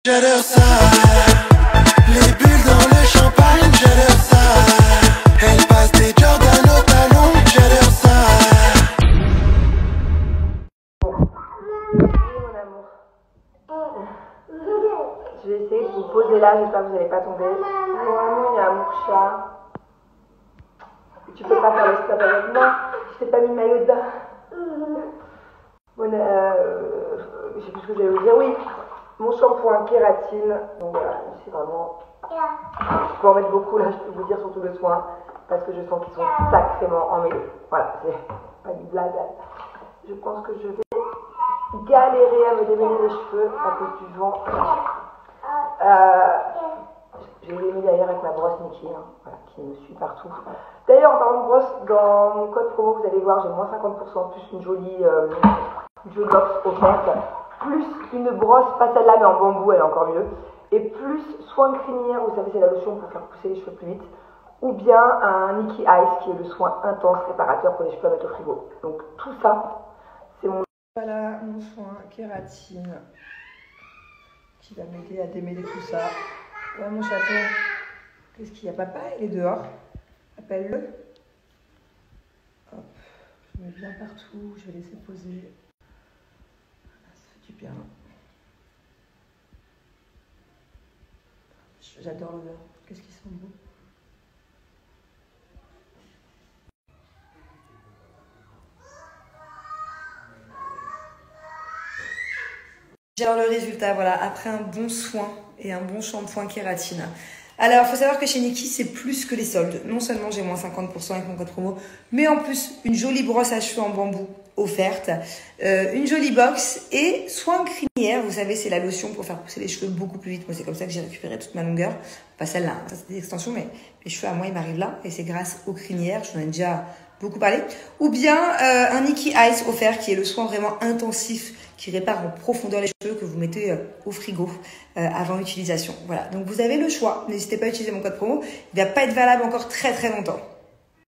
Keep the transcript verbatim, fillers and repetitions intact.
J'adore ça, les bulles dans le champagne, j'adore ça. Elle passe des Jordan au talon, j'adore ça. Mon amour. Je vais essayer de vous poser là, j'espère que vous n'allez pas tomber. Vraiment, il y a un mourchat. Tu peux pas faire le stop avec moi, je t'ai pas mis le maillot de bain. Bon, euh, je sais plus ce que j'allais vous dire, oui. Mon shampoing kératine, donc voilà, c'est vraiment. Je peux en mettre beaucoup là, je peux vous dire surtout le soin, parce que je sens qu'ils sont sacrément emmêlés. Voilà, c'est pas une blague. Je pense que je vais galérer à me démêler les cheveux à cause du vent. Euh, je vais les mettre d'ailleurs avec ma brosse Nikki, hein, voilà, qui me suit partout. D'ailleurs, en parlant de brosse, dans mon code promo, vous allez voir, j'ai moins cinquante pour cent plus une jolie, euh, une jolie box offerte. Plus une brosse, pas celle-là mais en bambou, elle est encore mieux, et plus soin de crinière, vous savez c'est la lotion pour faire pousser les cheveux plus vite, ou bien un Nikki Ice qui est le soin intense réparateur pour les cheveux à mettre au frigo. Donc tout ça, c'est mon... Voilà mon soin kératine qui va m'aider à démêler tout ça. Ouais mon chaton, qu'est-ce qu'il y a? Papa, il est dehors, appelle-le. Hop, je mets bien partout, je vais laisser poser. Bien. J'adore l'odeur. Qu'est-ce qu'ils sont beaux. Alors le résultat, voilà, après un bon soin et un bon shampoing kératine. Alors, il faut savoir que chez Nikki, c'est plus que les soldes. Non seulement j'ai moins cinquante pour cent avec mon code promo, mais en plus, une jolie brosse à cheveux en bambou offerte, euh, une jolie box et soin crinière. Vous savez, c'est la lotion pour faire pousser les cheveux beaucoup plus vite. Moi, c'est comme ça que j'ai récupéré toute ma longueur. Pas celle-là, hein, ça c'est des extensions, mais mes cheveux à moi, ils m'arrivent là. Et c'est grâce aux crinières, je vous en ai déjà beaucoup parlé. Ou bien euh, un Nikki Ice offert, qui est le soin vraiment intensif, qui répare en profondeur les cheveux, que vous mettez euh, au frigo euh, avant utilisation. Voilà, donc vous avez le choix. N'hésitez pas à utiliser mon code promo. Il ne va pas être valable encore très très longtemps.